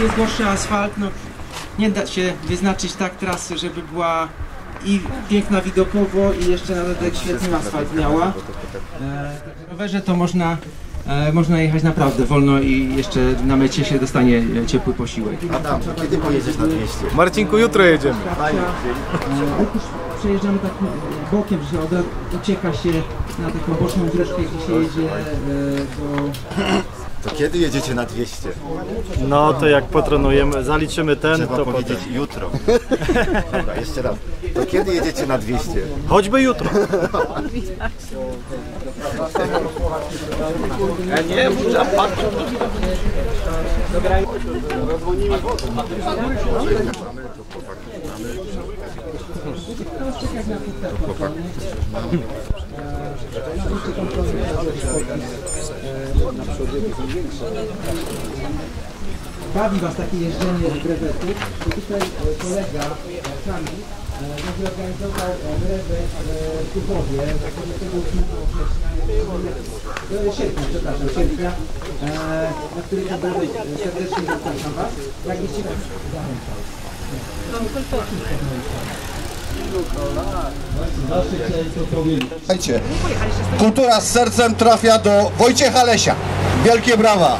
jest gorszy asfalt, no nie da się wyznaczyć tak trasy, żeby była i piękna widokowo i jeszcze na dodatek świetny asfalt miała. Na rowerze to można jechać naprawdę wolno i jeszcze na mecie się dostanie ciepły posiłek. Adam, kiedy pojedziesz na 200? Marcinku, jutro jedziemy. Przejeżdżamy tak bokiem, że od razu ucieka się na taką boczną ścieżkę, gdzie się jedzie do... To kiedy jedziecie na 200? No to jak potrenujemy, zaliczymy ten, Trzeba to powiedzieć potem. jutro. Dobra, jeszcze raz. To kiedy jedziecie na 200? Choćby jutro. Nie, muszę patrzeć. Bawi Was takie jeżdżenie z brewetów, to tutaj kolega Kamil będzie organizował brewet w Tuchowie, sierpnia, przepraszam, sierpnia, na który to brewet serdecznie zapraszam Was. Jak jeszcze raz Słuchajcie, kultura z sercem trafia do Wojciecha Lesia. Wielkie brawa!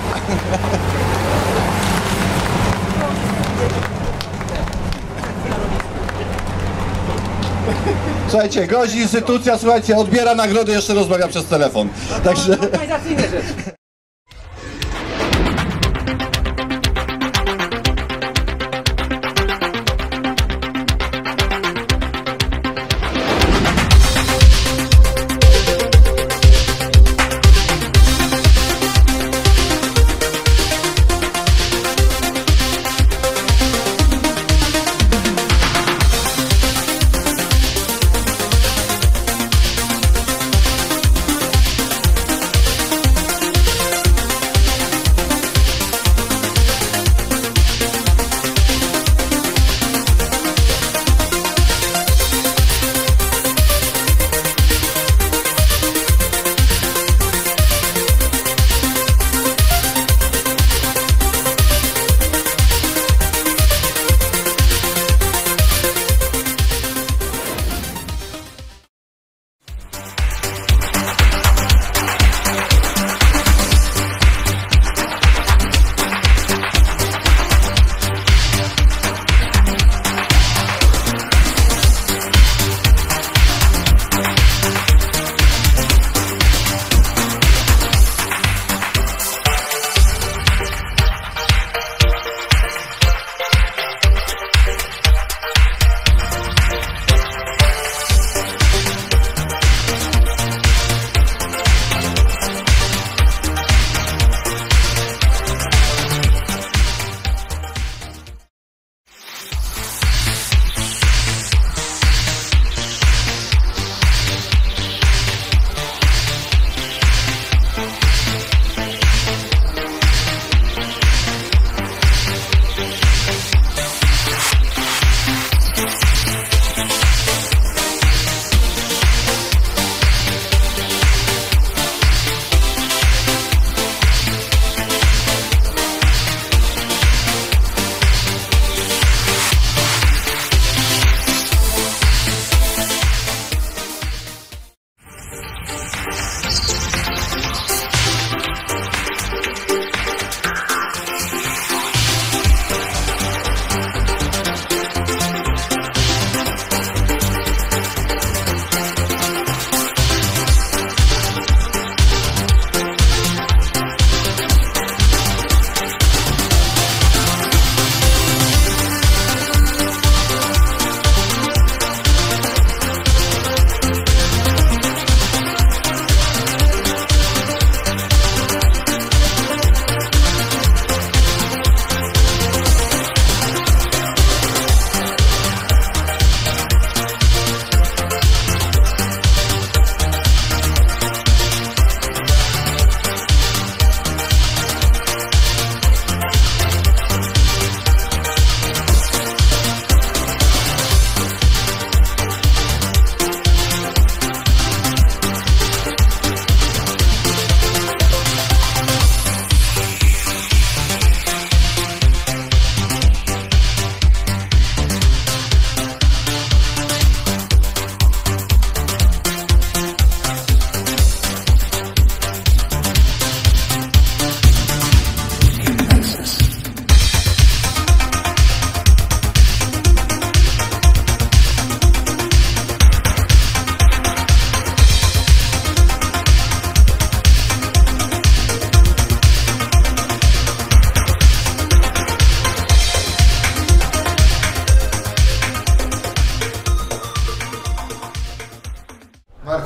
Słuchajcie, grozi instytucja, słuchajcie, odbiera nagrody, jeszcze rozmawia przez telefon. Także... organizacyjne rzeczy.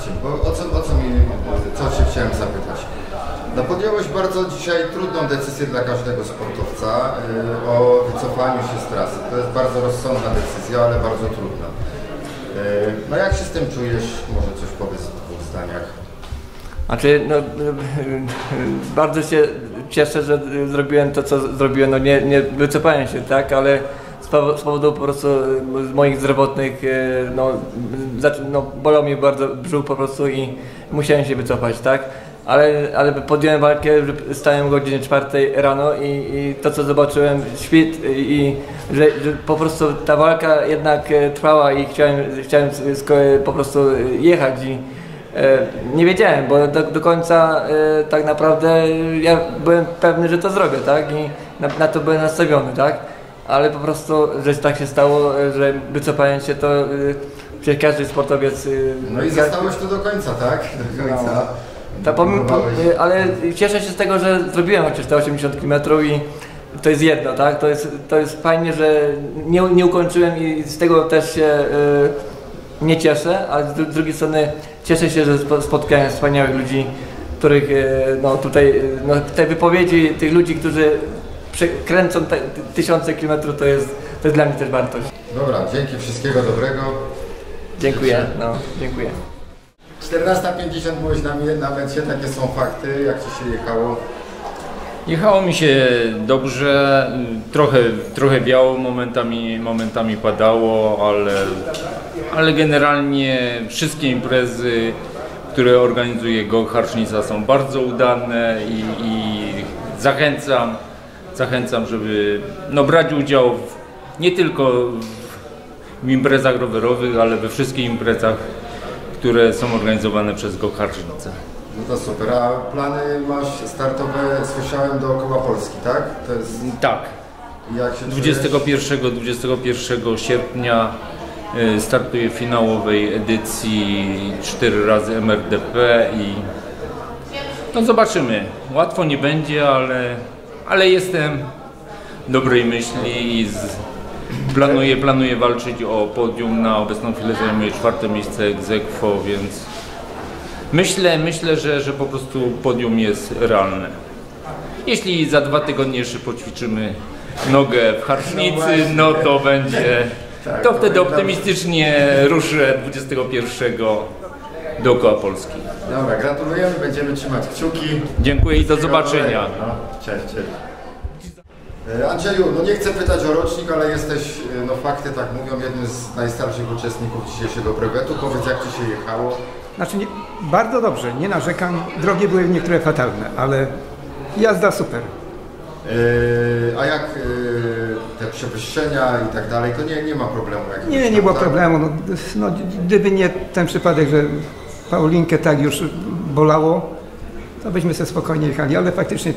Marcin, bo co Cię chciałem zapytać. No podjąłeś bardzo dzisiaj trudną decyzję dla każdego sportowca o wycofaniu się z trasy. To jest bardzo rozsądna decyzja, ale bardzo trudna. No jak się z tym czujesz? Może coś powiedz w 2 zdaniach. Znaczy, no, bardzo się cieszę, że zrobiłem to, co zrobiłem. No nie wycofałem się, tak, ale z powodu po prostu moich zdrowotnych, no bolał mnie bardzo brzuch po prostu i musiałem się wycofać, tak. Ale podjąłem walkę, że stałem o godzinie 4 rano i to, co zobaczyłem, świt i że po prostu ta walka jednak trwała i chciałem po prostu jechać i nie wiedziałem, bo do końca tak naprawdę ja byłem pewny, że to zrobię, tak, i na to byłem nastawiony, tak, ale po prostu, że tak się stało, że wycofałem się, to przecież każdy sportowiec... No i zostałeś tu do końca, tak? Do końca. Ale cieszę się z tego, że zrobiłem chociaż te 80 km i to jest jedno, tak? To jest fajnie, że nie ukończyłem i z tego też się nie cieszę, ale z drugiej strony cieszę się, że spotkałem wspaniałych ludzi, których no tutaj, no te wypowiedzi tych ludzi, którzy kręcą tysiące kilometrów, to jest dla mnie też wartość. Dobra, dzięki, wszystkiego dobrego. Dziękuję, no, dziękuję. 14:50 byłeś na mecie, takie są fakty, jak Ci się jechało? Jechało mi się dobrze, trochę wiało, momentami padało, ale generalnie wszystkie imprezy, które organizuje Gołcharcznica, są bardzo udane i zachęcam, żeby brać udział nie tylko w imprezach rowerowych, ale we wszystkich imprezach, które są organizowane przez Gołcharcznicę. No to super, a plany masz startowe, słyszałem, dookoła Polski, tak? To jest... Tak. Jak się 21 sierpnia startuję w finałowej edycji 4 razy MRDP i no zobaczymy. Łatwo nie będzie, ale jestem dobrej myśli i planuję walczyć o podium. Na obecną chwilę zajmuję 4. miejsce ex aequo, więc myślę, że po prostu podium jest realne. Jeśli za 2 tygodnie jeszcze poćwiczymy nogę w Harcznicy, no to będzie, to wtedy optymistycznie ruszę 21 dookoła Polski. Dobra, gratulujemy, będziemy trzymać kciuki. Dziękuję i do zobaczenia. No, cześć. Andrzeju, no nie chcę pytać o rocznik, ale jesteś, no fakty tak mówią, jednym z najstarszych uczestników dzisiejszego brewetu. Powiedz, jak Ci się jechało? Znaczy, bardzo dobrze, nie narzekam. Drogi były niektóre fatalne, ale jazda super. A jak te przewyższenia i tak dalej, to nie ma problemu? Nie było problemu. No, gdyby nie ten przypadek, że Paulinkę tak już bolało, to byśmy sobie spokojnie jechali, ale faktycznie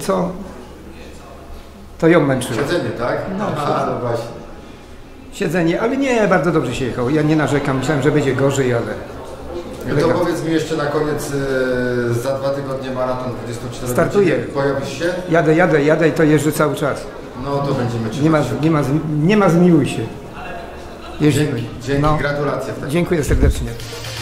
to ją męczyło. Siedzenie, tak? No właśnie. Siedzenie, ale nie, bardzo dobrze się jechało. Ja nie narzekam, myślałem, że będzie gorzej, ale... No to powiedz mi jeszcze na koniec, za 2 tygodnie maraton 24. Startuję. Pojawisz się? Jadę i to jeżdżę cały czas. No to będziemy trzymać. Nie ma zmiłuj się. Jeździmy. Dzięki, gratulacje. Dziękuję serdecznie.